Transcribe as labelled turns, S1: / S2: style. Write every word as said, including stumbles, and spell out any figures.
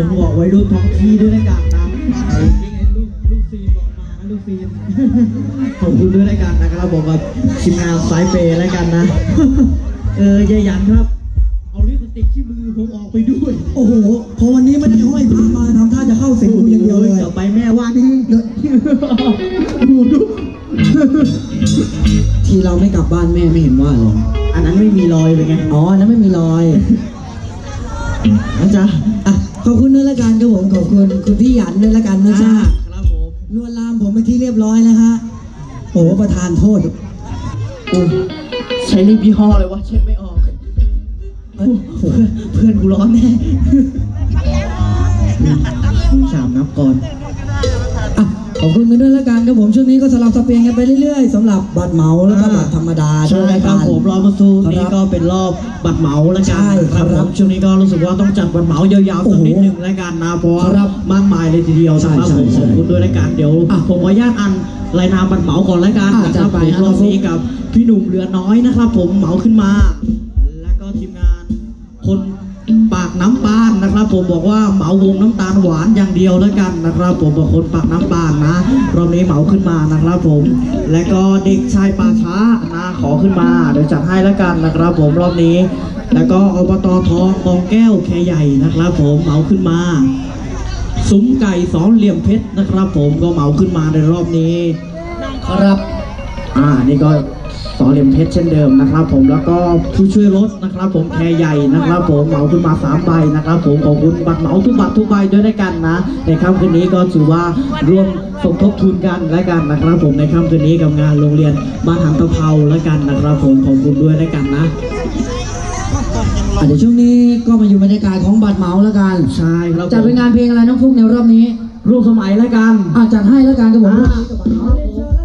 S1: ผมบอกไว้รุ่นท้องที่ด้วยนะกันนะนี่ไงลูกลูกซีนบอกมานะลูกซีนขอบคุณด้วยนะกันนะครับผมกับทีมงานสายเปย์แล้วกันนะเออยายยันครับเอาลิปสติกที่มือผมออกไปด้วย
S2: โอ้โหพอวันนี้ไม่ได้ห้อยพระมาทำท่าจะเข้าสิงกูอย่างเดียวเลย
S1: ต่อไปแม่ว่านี่ดูดู
S2: ที่เราไม่กลับบ้านแม่ไม่เห็นว่าเลย
S1: อันนั้นไม่มีรอยเลยไง
S2: อ๋ออันนั้นไม่มีรอยนะจ๊ะอ่ะขอบคุณด้วยละกันครับผมขอบคุณคุณพี่หยันด้วยละกันนะจ๊ะ
S1: ครับผม
S2: ลวนลามผมไปที่เรียบร้อยนะฮะโอ้ประธานโทษ
S1: โอ้ใช้รีบยี่ห้อเลยวะเช็ดไม่ออกเพื่อนเพื่อนกูร้อนแน่สามนับก่อน
S2: อ่ะขอบคุณกันด้วยละกันครับผมช่วงนี้ก็สลับสเปนกันไปเรื่อยๆสำหรับบัตรเหมาแล้วก็บัตรธรรมดา
S1: ใช่ครับผมรอบประตูนี้ก็เป็นรอบบัตรเหมาแล้วกันครับผมช่วงนี้ก็รู้สึกว่าต้องจัดบัตรเหมายาวๆสักนิดหนึ่งแล้วกันนะเพราะมากมายเลยทีเดียวนะครับผมขอบคุณด้วยละกันเดี๋ยวผมขออนุญาตอันรายนามบัตรเหมาก่อนละกันนะครับผมรอบนี้กับพี่หนุ่มเรือน้อยนะครับผมเหมาขึ้นมาแล้วก็ทีมงานคนปากน้ำปานนะครับผมบอกว่าเหมาวงน้ำตาลหวานอย่างเดียวแล้วกันนะครับผมบอกคนปากน้ำปานนะรอบนี้เหมาขึ้นมานะครับผมและก็เด็กชายป่าช้านะขอขึ้นมาเดี๋ยวจัดให้แล้วกันนะครับผมรอบนี้แล้วก็อบตทองกองแก้วแคใหญ่นะครับผมเหมาขึ้นมาซุ้มไก่สองเหลี่ยมเพชรนะครับผมก็เหมาขึ้นมาในรอบนี้ครับอ่านี่ก็สอเหลี่ยมเพชรเช่นเดิมนะครับผมแล้วก็ผู้ช่วยรถนะครับผมแคใหญ่นะครับผมเหมาขึ้นมาสามใบนะครับผมขอบคุณบัตรเหมาทุกบัตรทุกใบด้วยด้วยกันนะในค่ำคืนนี้ก็ถือว่าร่วมสมทบทุนกันและกันนะครับผมในค่ำคืนนี้กับงานโรงเรียนบ้านหางตะเภาและกันนะครับผมขอบคุณด้วยด้วยกันนะ
S2: เดี๋ยวช่วงนี้ก็มาอยู่บรรยากาศของบัตรเหมาแล้วกัน
S1: ใช่ครับ
S2: จัดเป็นงานเพลงอะไรน้องฟุ๊กในรอบนี้
S1: ร่วมสมัยแล้วกัน
S2: อ่าจัดให้แล้วกันกับผมรอบนี้กับบัตรเหมา